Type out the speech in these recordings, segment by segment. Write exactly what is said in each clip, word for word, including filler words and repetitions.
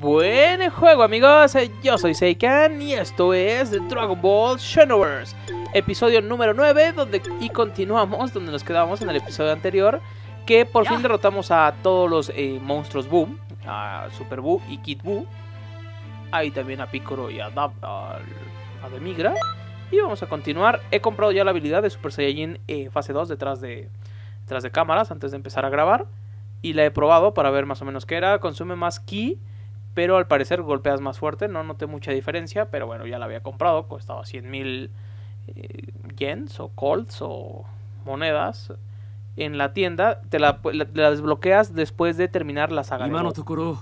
Buen juego, amigos. Yo soy Seiken y esto es Dragon Ball Xenoverse, episodio número nueve, donde y continuamos donde nos quedamos en el episodio anterior, que por fin derrotamos a todos los eh, monstruos Buu, a Super Buu y Kid Buu, ahí también a Piccolo y a, Dab, a, a Demigra. Y vamos a continuar. He comprado ya la habilidad de Super Saiyajin eh, fase dos detrás de, detrás de cámaras antes de empezar a grabar. Y la he probado para ver más o menos qué era. Consume más ki, pero al parecer golpeas más fuerte. No noté mucha diferencia, pero bueno, ya la había comprado. Costaba cien mil eh, yens o colts o monedas en la tienda. Te la, la, la desbloqueas después de terminar la saga de Buu.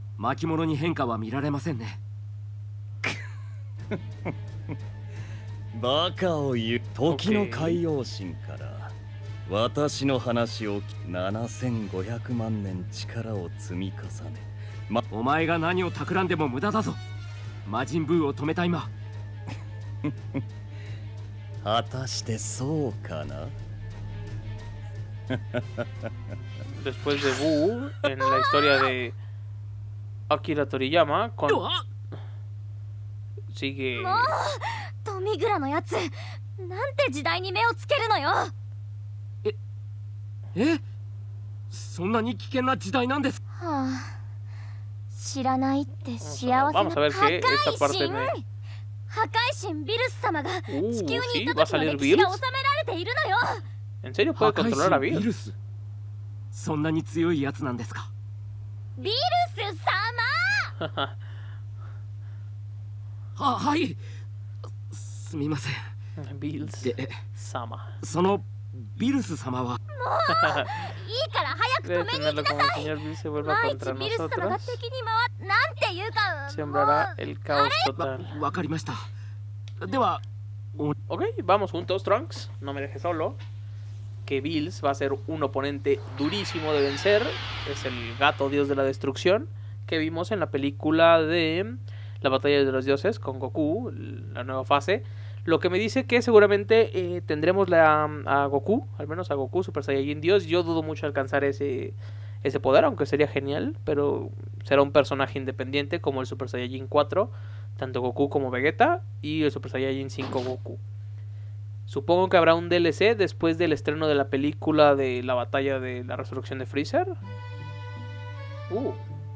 バカを言う時の海洋神から私の話をななせんごひゃくまん年力を積み重ね、ま、 お前が何を企んでも無駄だぞ。魔人ブーを止めた今果たしてそうかな。 Después de Buu, en la historia de Akira Toriyama, con... sigue... トミグラのやつ、なんて時代に目をつけるのよ。 え、え、そんなに危険な時代なんです。 はあ、知らないって幸せな破壊神。破壊神ビルス様が地球に行った時の歴史が収められているのよ。 ¿En serio puede controlar a Bills? そんなに強いやつなんですか。 ビルス様。 は、はい。すみません。 ビルス様。 そのビルス様は。もういいから早く止めに行きなさい。万一ビルス様が敵に回っなんていうか。 Sembrará el caos total. わかりました。では。 Ok, vamos juntos, Trunks. No me dejes solo. Que Bills va a ser un oponente durísimo de vencer. Es el gato dios de la destrucción que vimos en la película de la batalla de los dioses con Goku, la nueva fase. Lo que me dice que seguramente eh, tendremos la, a Goku, al menos a Goku Super Saiyajin Dios. Yo dudo mucho alcanzar ese, ese poder, aunque sería genial, pero será un personaje independiente como el Super Saiyajin cuatro, tanto Goku como Vegeta, y el Super Saiyajin cinco Goku. Supongo que habrá un D L C después del estreno de la película de la batalla de la resurrección de Freezer. Uh.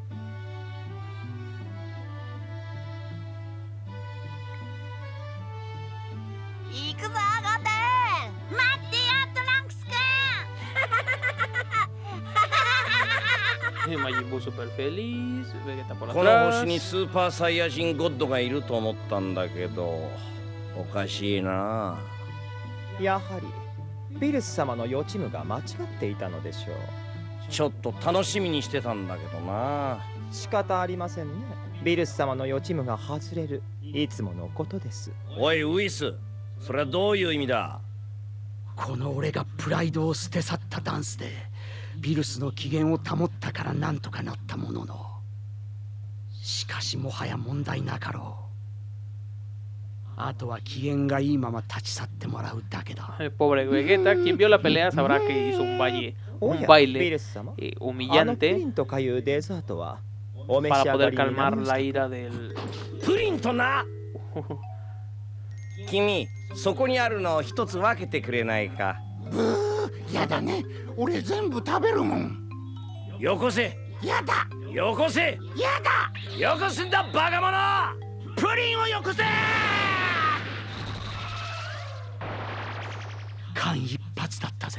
Majin Buu super feliz, Vegeta por atrás. この星にスーパーサイヤ人ゴッドがいると思ったんだけど、おかしいな。 やはりビルス様の予知夢が間違っていたのでしょう。 ちょっと楽しみにしてたんだけどな。 仕方ありませんね。ビルス様の予知夢が外れる、いつものことです。 おいウイス、それはどういう意味だ。 この俺がプライドを捨て去ったダンスでビルスの機嫌を保ったからなんとかなったものの、しかしもはや問題なかろう。あとは機嫌がいいまま立ち去ってもらうだけだ。 Pobre Vegeta, quien vio la pelea sabrá que hizo un baile, un baile eh, humillante para poder calmar la ira del... プリンとな。君、そこにあるのを一つ分けてくれないか。 ブー、やだね。俺全部食べるもん。 よこせ。 やだ。 よこせ。 やだ。 よこすんだバカ者。プリンをよこせ。 間一髪だったぜ。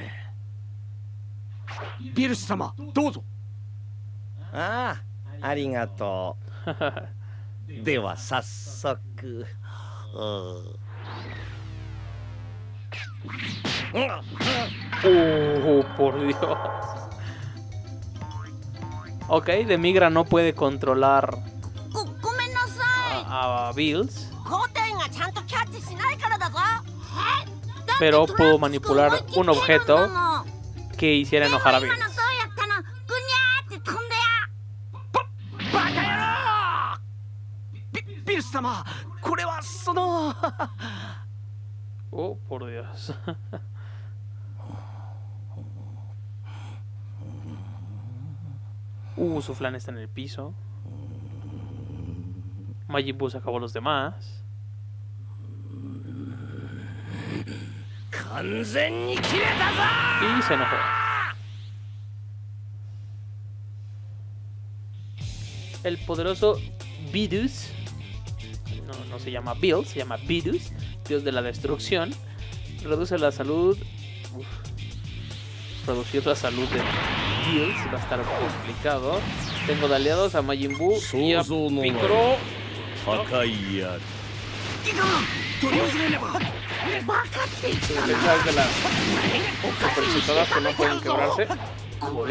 ビルス様、どうぞ。 ああ、ありがとう。では早速。 Oh, por Dios. Ok, Demigra no puede controlar a, a Bills, pero pudo manipular un objeto que hiciera enojar a Bills. Oh, por Dios. Uh, su flan está en el piso. Majin Buu se acabó los demás. Y se enojó. El poderoso Vidus, no, no se llama Bill, se llama Vidus, dios de la destrucción, reduce la salud. Uf, reducir la salud de Bills va a estar complicado. Tengo de aliados a Majin Buu y a Piccolo. Defensas de las supercitadas que no pueden quebrarse. No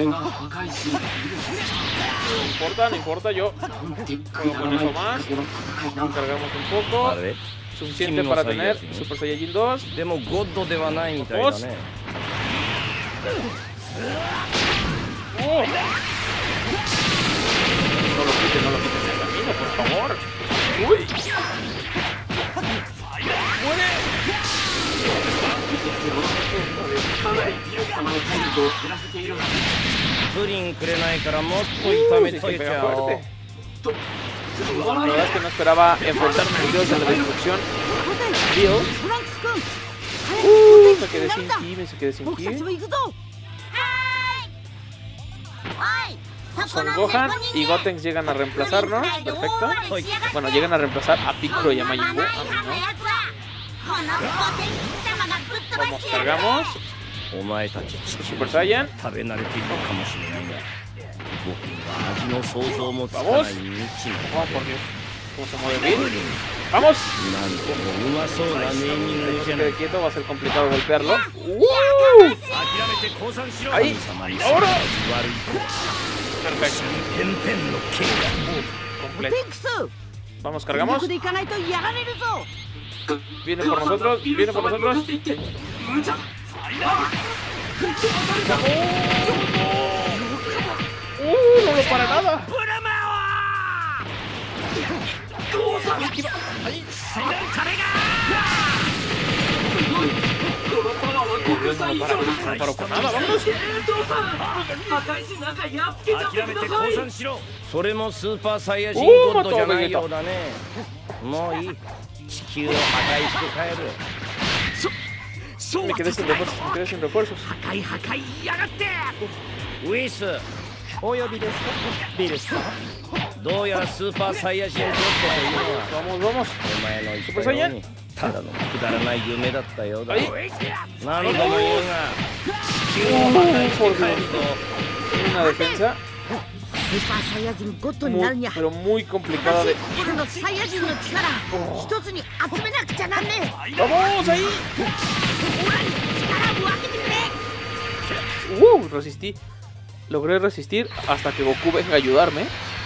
importa, no importa, yo juego con eso más. Cargamos un poco. Suficiente para tener Super Saiyajin dos. Dos. No lo quiten, no lo quiten del camino, por favor. Uy. ¡Muere! La verdad es que no esperaba enfrentarme al dios de la destrucción. Dios. Uh, me quedé sin ki, me quedé sin ki. Son Gohan y Gotenks llegan a reemplazarnos. Perfecto. Bueno, llegan a reemplazar a Piccolo y a Majin Buu. A mí no. Vamos, cargamos. Super Saiyan. Vamos. Vamos, por Dios. ¿Cómo se mueve bien? ¡Vamos! Se quede quieto, va a ser complicado golpearlo. ¡Uh! ¡Ahí! ¡Ahora! Perfecto. Uh, completo. Vamos, cargamos. Viene por nosotros, viene por nosotros. ¡Uh! No lo para nada. Ahí. Dios, no para, no paro con nada, vámonos. Uh, mató a Vegeta. Me quedé sin refuerzos, me quedé sin refuerzos. Vamos, vamos. Super Saiyan. Ahí. Por Dios. Una defensa muy, pero muy complicada de... Oh. ¡Vamos ahí! Uh, resistí. Logré resistir hasta que Goku venga a ayudarme.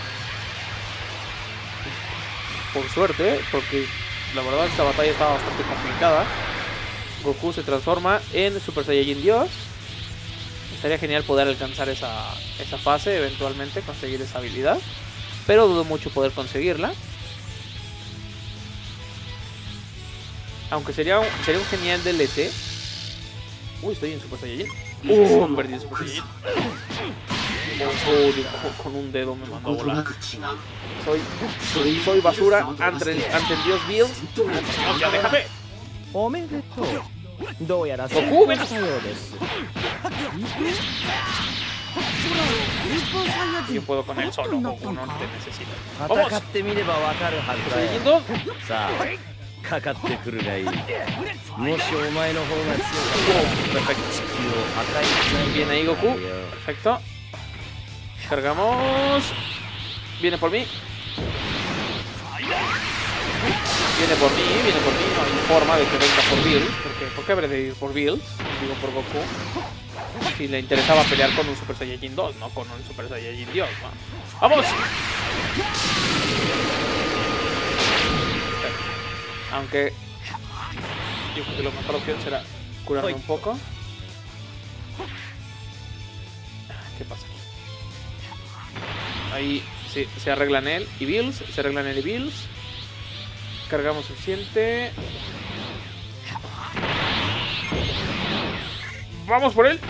Por suerte, porque la verdad esta batalla estaba bastante complicada. Goku se transforma en Super Saiyajin Dios. Estaría genial poder alcanzar esa, esa fase, eventualmente conseguir esa habilidad. Pero dudo mucho poder conseguirla. Aunque sería un, sería un genial D L C. Uy, estoy en Super Saiyajin. Uh, perdí en Super Saiyajin. Oh, con un dedo me mandó a volar. Soy, soy, soy basura ante el, ante el dios Bill. No, ya déjame. Goku, ven. Yo puedo con él solo, Goku, no te necesito. Vamos. Saiyajin dos. Perfecto. Bien ahí, Goku. Perfecto. Cargamos. Viene por mí. Viene por mí, viene por mí. No hay forma de que venga por Bills. Porque, ¿por qué habré de ir por Bills? Digo por Goku. Si le interesaba pelear con un Super Saiyajin dos, no con un Super Saiyajin Dios, ¿no? ¡Vamos! Aunque yo creo que la mejor opción será curarme un poco. ¿Qué pasa aquí? Ahí sí, se arreglan él y Bills. Se arreglan él y Bills. Cargamos suficiente. Vamos por él.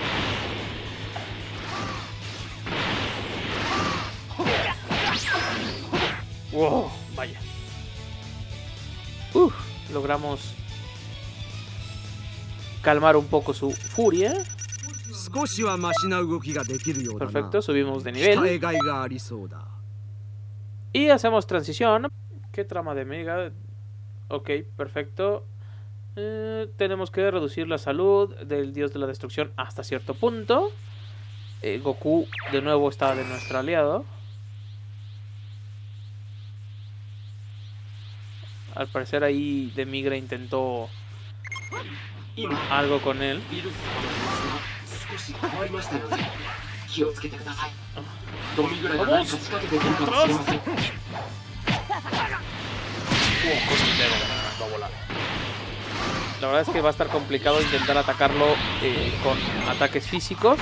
Wow, vaya. Uf, logramos calmar un poco su furia. Perfecto, subimos de nivel. Y hacemos transición. ¿Qué trama de Mega? Ok, perfecto. Eh, tenemos que reducir la salud del dios de la destrucción hasta cierto punto. Eh, Goku de nuevo está de nuestro aliado. Al parecer ahí Demigra intentó algo con él. ¡Vamos! La verdad es que va a estar complicado intentar atacarlo eh, con ataques físicos.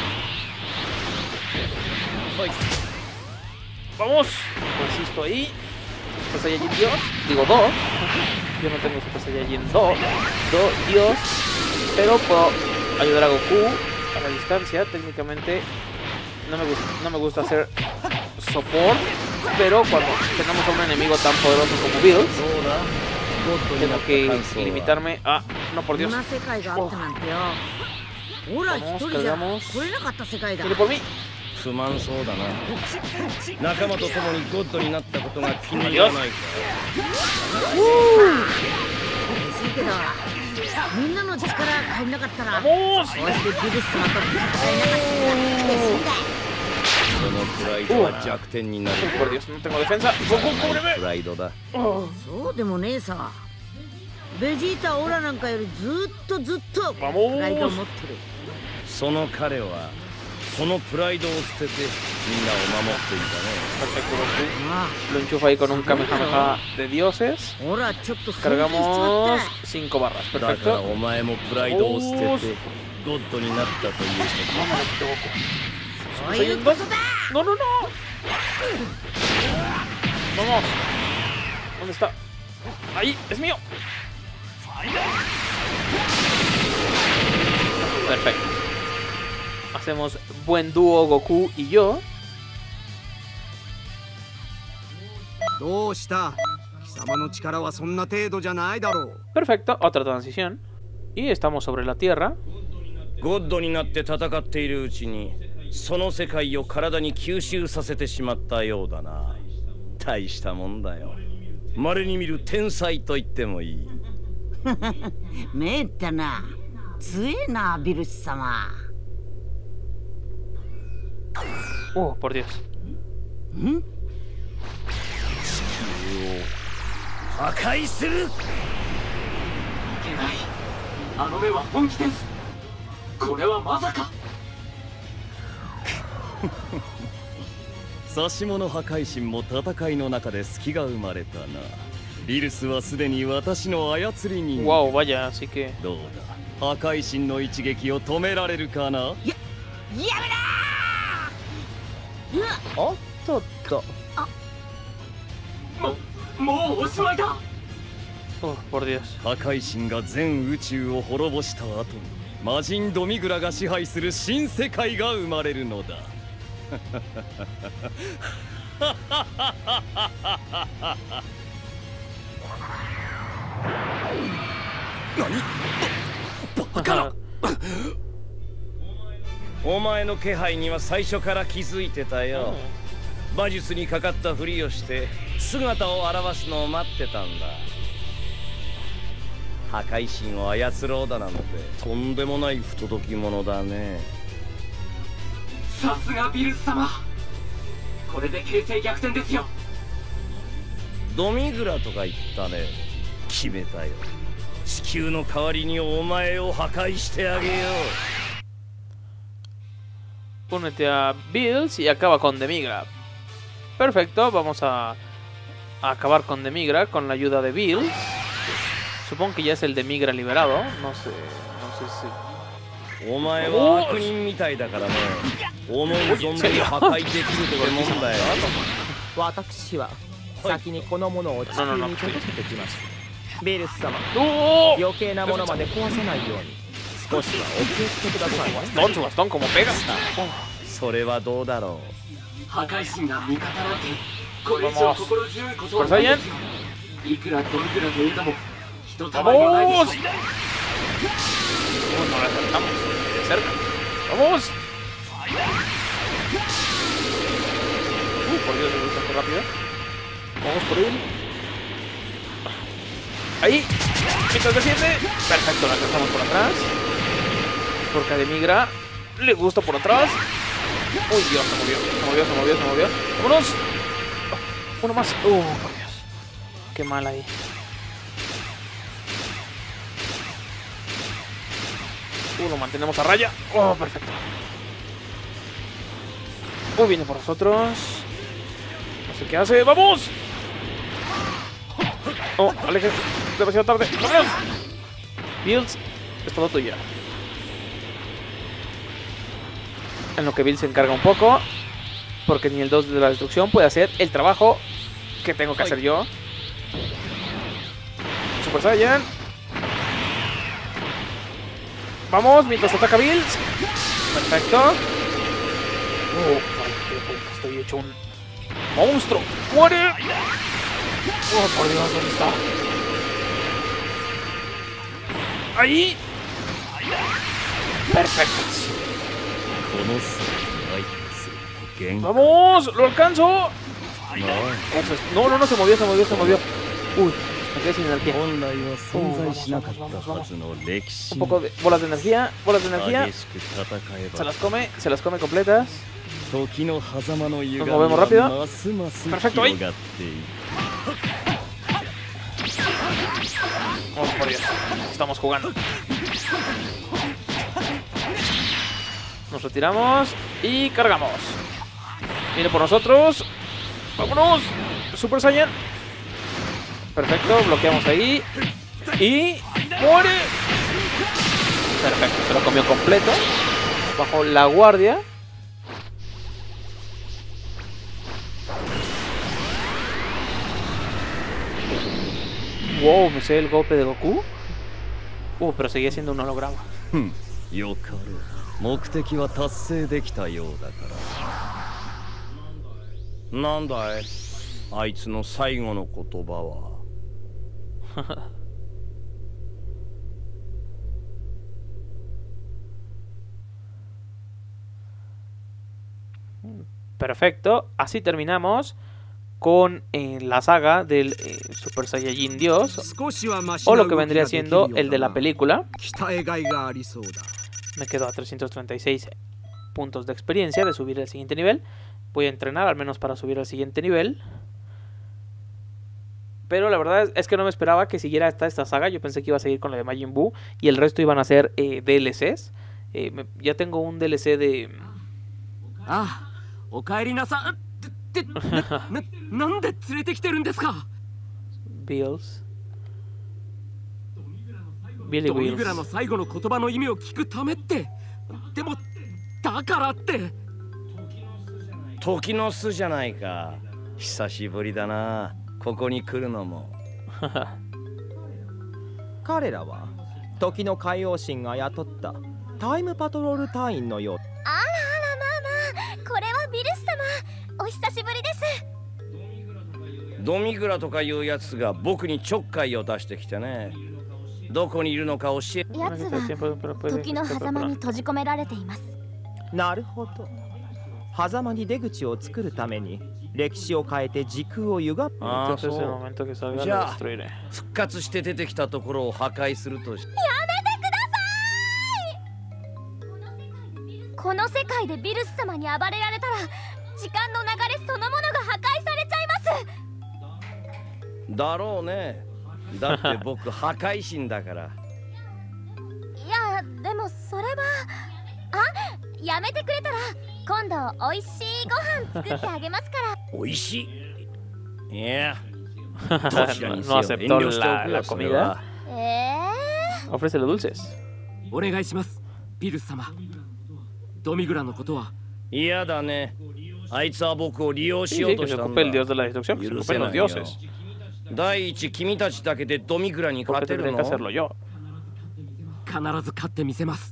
¡Vamos! Insisto ahí. Super Saiyajin Dios. Digo dos. Yo no tengo Super Saiyajin dos. Do, Dios. Pero puedo ayudar a Goku a la distancia. Técnicamente no me gusta, no me gusta hacer support. Pero cuando tenemos a un enemigo tan poderoso como Bills, tengo que limitarme a... No, por Dios. Oh. Vamos, cargamos. Viene por mí. Adiós. ¡Vamos! Uh. Por Dios, no tengo defensa. Goku, cúbreme. Oh. Vamos. その彼はそのプライドを捨ててみんなを守っていたね。 Perfecto, Goku. Lo enchufa ahí con un Kamehameha de dioses. Cargamos cinco barras. Perfecto. お前もプライドを捨ててゴッドになったということ。 No, no, no. Vamos. ¿Dónde está? Ahí, es mío. Perfecto. Hacemos buen dúo Goku y yo. Perfecto, otra transición. Y estamos sobre la tierra. ゴッドになって戦っているうちにその世界を体に吸収させてしまったようだな。大したもんだよ。稀に見る天才と言ってもいい。 めったな。強えな、ビルス様。 Oh, por Dios. ん？地球を破壊する。いけない。あの目は本気です。これはまさか。 指物破壊神も戦いの中で隙が生まれたな。ビルスはすでに私の操り人。 Wow, vaya, así que。 どうだ。破壊神の一撃を止められるかな。や、やめな。おっとっと。 あ。も、もうおしまいだ。 Oh, por Dios。 破壊神が全宇宙を滅ぼした後に。魔人ドミグラが支配する新世界が生まれるのだ。何？バカな！お前の気配には最初から気づいてたよ。魔術にかかったふりをして姿を現すのを待ってたんだ。破壊神を操ろうだなのでとんでもない不届き者だね。 さすがビルス様。これで形勢逆転ですよ。 ドミグラとか言ったね。決めたよ。地球の代わりにお前を破壊してあげよう。Únete a Bills y acaba con Demigra. Perfecto, vamos a, a acabar con Demigra con la ayuda de Bills. Supongo que ya es el Demigra liberado. No sé, no sé si. お前は悪人みたいだからね。思う存分破壊できるってもんだよ。 私は先にこのものを地球に届けてきました。ビルス様、余計なものまで壊さないように少しはお気をつけください。 Bastón, bastón, como pega. それはどうだろう。 破壊神が味方なんてこれ以上心強いことはないですよ。 ¡Vamos! Oh, no la acertamos. De cerca. ¡Vamos! Uh, por Dios, es bastante rápido. Vamos por él. Ahí. Mientras desciende. Perfecto, la alcanzamos por atrás. Porque de migra le gusta por atrás. Uy, Dios, se movió. Se movió, se movió, se movió. ¡Vámonos! Oh, uno más. Uh, por Dios. Qué mal ahí. Uh, lo mantenemos a raya. Oh, perfecto. Uh, viene por nosotros. No sé qué hace. ¡Vamos! Oh, aleje. Demasiado tarde. ¡Vámonos! Bills, es todo tuyo. En lo que Bill se encarga un poco. Porque ni el dos de la destrucción puede hacer el trabajo que tengo que hacer yo. Super Saiyan. Vamos, mientras ataca Bills. Perfecto. Oh, estoy hecho un monstruo. ¡Muere! Oh, por Dios, ¿dónde está? Ahí. Perfecto. ¡Vamos! ¡Lo alcanzo! Eso es. No, no, no, se movió, se movió, se movió. Uy, me quedé sin energía. Uh, vamos, vamos, vamos, vamos. Un poco de bolas de energía, bolas de energía. Se las come, se las come completas. Nos movemos rápido. Perfecto, ahí. Oh, por Dios, estamos jugando. Nos retiramos y cargamos. Viene por nosotros. ¡Vámonos! Super Saiyan. Perfecto, bloqueamos ahí. Y... ¡muere! Perfecto, se lo comió completo. Bajo la guardia. Wow, me sé el golpe de Goku. Uh, pero seguía siendo un holograma. Hmm. 目的は達成できたようだから。なんだい、あいつの最後の言葉は。Perfecto, así terminamos con eh, la saga del eh, Super Saiyajin Dios, o lo que vendría siendo el de la película. Me quedo a trescientos treinta y seis puntos de experiencia de subir al siguiente nivel. Voy a entrenar al menos para subir al siguiente nivel. Pero la verdad es que no me esperaba que siguiera esta, esta saga. Yo pensé que iba a seguir con la de Majin Buu y el resto iban a ser eh, D L Cs. Eh, me, ya tengo un D L C de... Ah, Okaeri-nasa. ¿Nande tsurete kiteru desu ka? Bills. Billy Wheels. Tokinosu じゃないか。久しぶりだな。ここに来るのも。 彼らは時の海王神が雇ったタイムパトロール隊員のよう。 あらあら、まあまあ、これはビルス様、お久しぶりです。 ドミグラとかいうやつが僕にちょっかいを出してきてね。どこにいるのか教え。 やつは時の狭間に閉じ込められています。 なるほど。狭間に出口を作るために歴史を変えて時空を歪む。 ああ、そう。じゃあ復活して出てきたところを破壊するとし。やめてください。この世界でビルス様に暴れられたら時間の流れそのものが破壊されちゃいます。 だろうね。だって僕破壊神だから。 いや、でもそれは。あ、やめてくれたら今度おいしいご飯作ってあげますから。 おいしい。いや。 No aceptó la, la comida. Ofrece los dulces. お願いします、ビルス様。ドミグラのことは。 嫌だね。あいつは僕を利用しようとしたんだ。 Sí, sí, que se ocupe el dios de la destrucción, que se ocupen los dioses. 第一、君たちだけでドミグラに勝てるの？ 必ず勝ってみせます。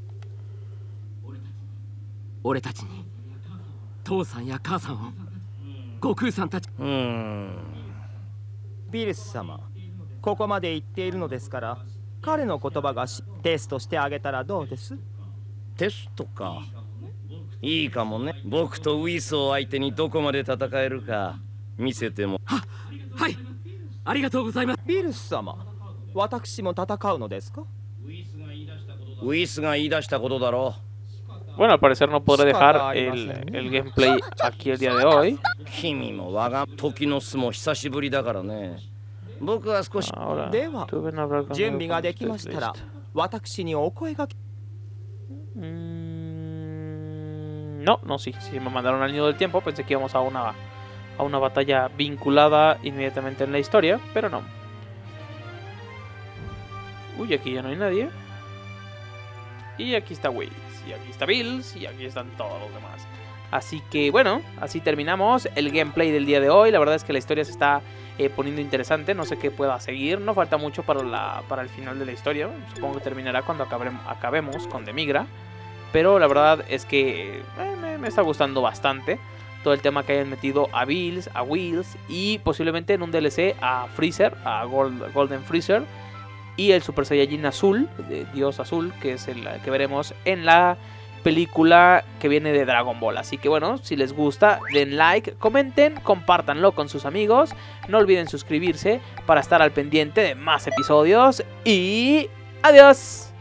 俺たちに父さんや母さんを、悟空さんたち。 うーん。 ビルス様、ここまで言っているのですから、彼の言葉がテストしてあげたらどうです？ テストか。いいかもね。僕とウィスを相手にどこまで戦えるか見せても。 は、はい、ありがとうございます。 ビルス様、私も戦うのですか？ ウィスが言い出したことだろう。 Bueno, al parecer no podré dejar el, el gameplay aquí el día de hoy. Ahora, tuve que hablar con mm, No, no, sí, sí me mandaron al nido del tiempo. Pensé que íbamos a una, a una batalla vinculada inmediatamente en la historia, pero no. Uy, aquí ya no hay nadie. Y aquí está Whis, y aquí está Bills, y aquí están todos los demás. Así que bueno, así terminamos el gameplay del día de hoy. La verdad es que la historia se está eh, poniendo interesante. No sé qué pueda seguir, no falta mucho para, la, para el final de la historia. Supongo que terminará cuando acabemos, acabemos con Demigra. Pero la verdad es que eh, me, me está gustando bastante todo el tema que hayan metido a Bills, a Wheels y posiblemente en un D L C a Freezer, a Gold, Golden Freezer. Y el Super Saiyajin azul, de Dios azul, que es el que veremos en la película que viene de Dragon Ball. Así que bueno, si les gusta, den like, comenten, compártanlo con sus amigos. No olviden suscribirse para estar al pendiente de más episodios. Y adiós.